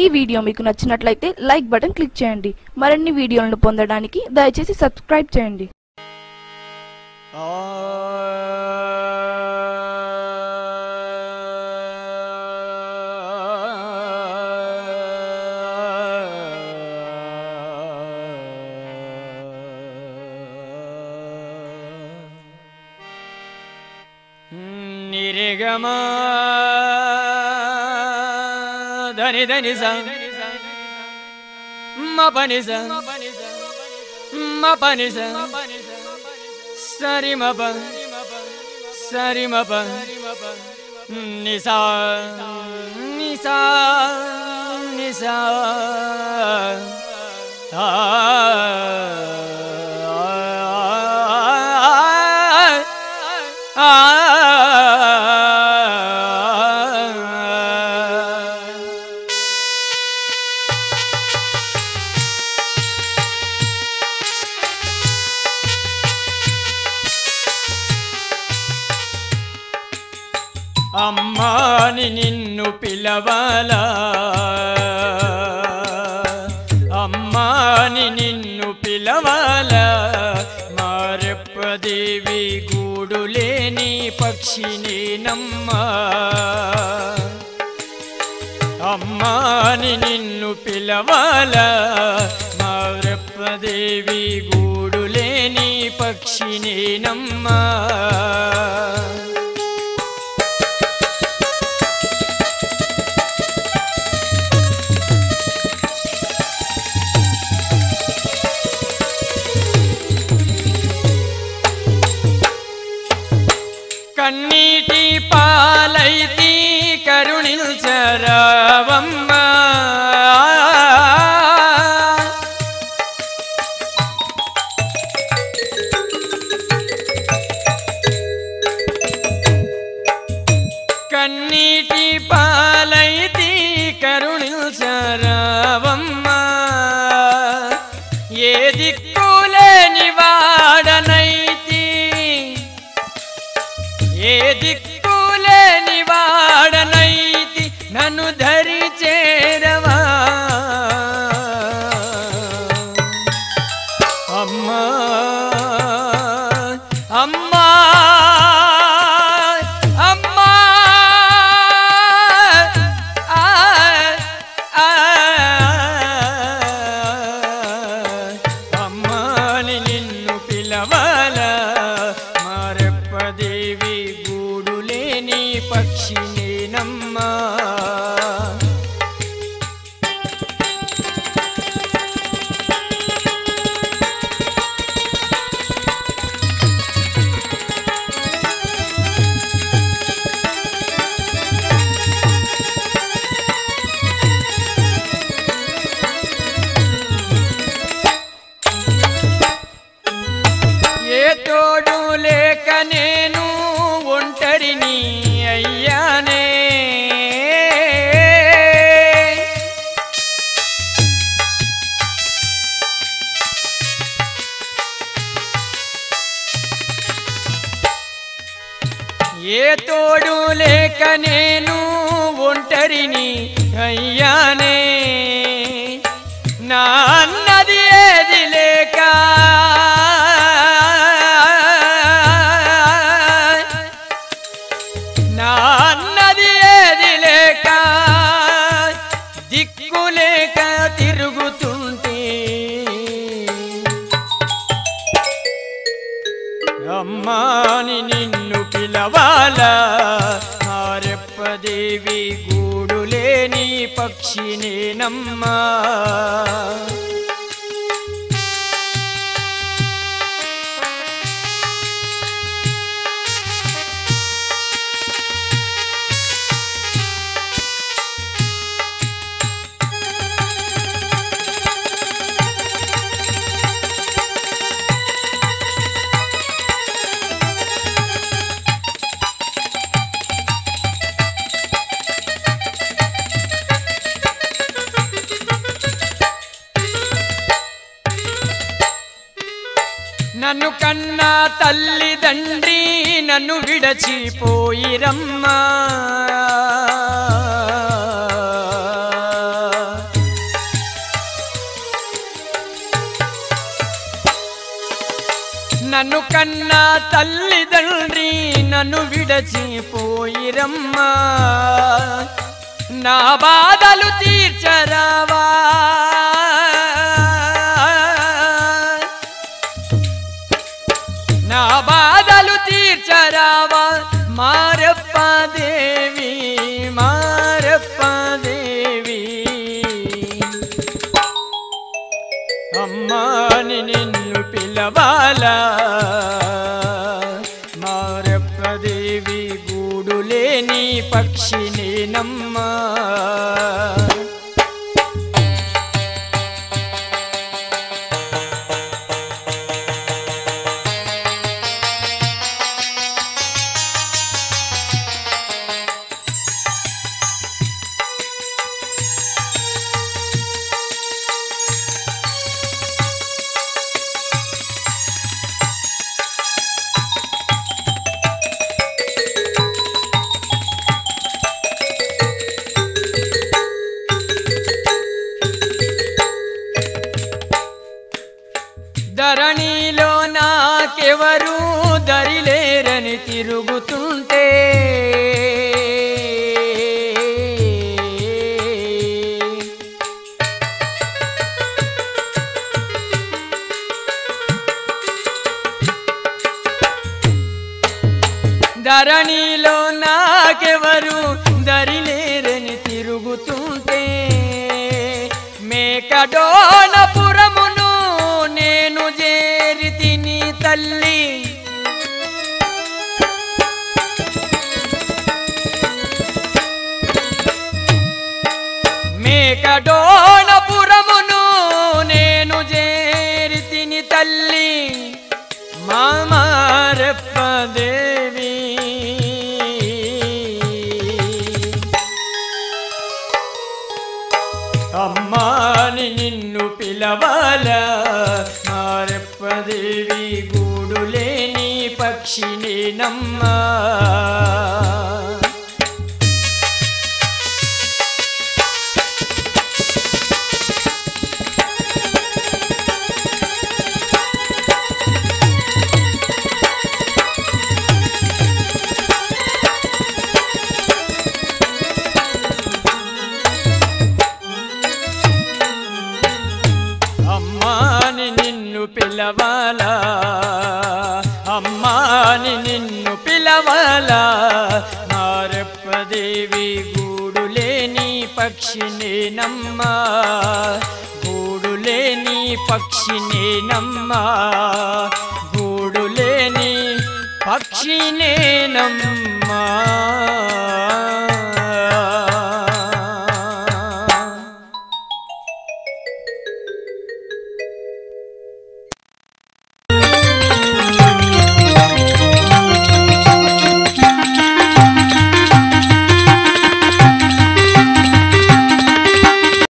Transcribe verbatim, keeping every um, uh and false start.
ఈ వీడియో మీకు నచ్చినట్లయితే లైక్ బటన్ క్లిక్ చేయండి. మరిన్ని వీడియోలను పొందడానికి దయచేసి సబ్స్క్రైబ్ చేయండి. నిరిగమా ధని ధని స మ పని స మ పని స సరి మ ప సరి మ ప నిసా నిసా నిసా ఆ అమ్మాని నిన్ను పిలవాలా అమ్మాని నిన్ను పిలవాలా మారెప్పదేవి గూడులేని పక్షినేనమ్మా అమ్మాని నిన్ను పిలవాలా మారెప్పదేవి గూడులేని పక్షినేనమ్మా కన్నీటి పాలైతి కరుణించరావమ్మా కన్నీటి పాలైతి కరుణించరావమ్మా ఏ దిక్కులేని వాడనైతి ఏ దిక్కులేని వాడనైతి నన్ను ధరి చేరవా అమ్మా అమ్మా అమ్మా అమ్మాని నిన్ను పిలవాలా మారెప్పదేవి గూడులేని పక్షినేనమ్మా ఏ తోడు లేక నేను ఒంటరిని అయ్యానే ఏ తోడు లేక నేను ఒంటరిని అయ్యానే నా అన్నది ఏది లేక నా అన్నది ఏది లేక దిక్కులేక తిరుగుతుంటే అమ్మాని నిన్ను పిలవాలా మారెప్పదేవి గూడులేని పక్షినేనమ్మా నన్ను కన్నా తల్లిదండ్రి నన్ను విడచిపోయిరమ్మా తల్లిదండ్రి నన్ను విడచిపోయిరమ్మా నా బాధలు తీర్చరావా నా బాధలు తీర్చరావా మారప్ప దేవి మారప్ప దేవి అమ్మాని నిన్ను పిలవాలా మారప్ప దేవి గూడులేని పక్షినేనమ్మా ధరణిలో నాకెవరు దరిలేరని తిరుగుతుంటే ధరణిలో నాకెవరు దరిలేరని తిరుగుతుంటే మేకడోలపురమును నేను చేరి తిని తల్లి మేకడోలపురమును నేను చేరి తిని తల్లి మామారప్ప దేవి అమ్మాని నిన్ను పిలవాలా మారప్ప దేవి గూడులేని పక్షినేనమ్మా అమ్మాని నిన్ను పిలవాలా అమ్మాని నిన్ను పిలవాలా మారప్ప దేవి గూడులేని పక్షినేనమ్మా గూడులేని పక్షినేనమ్మా గూడులేని పక్షినేనమ్మా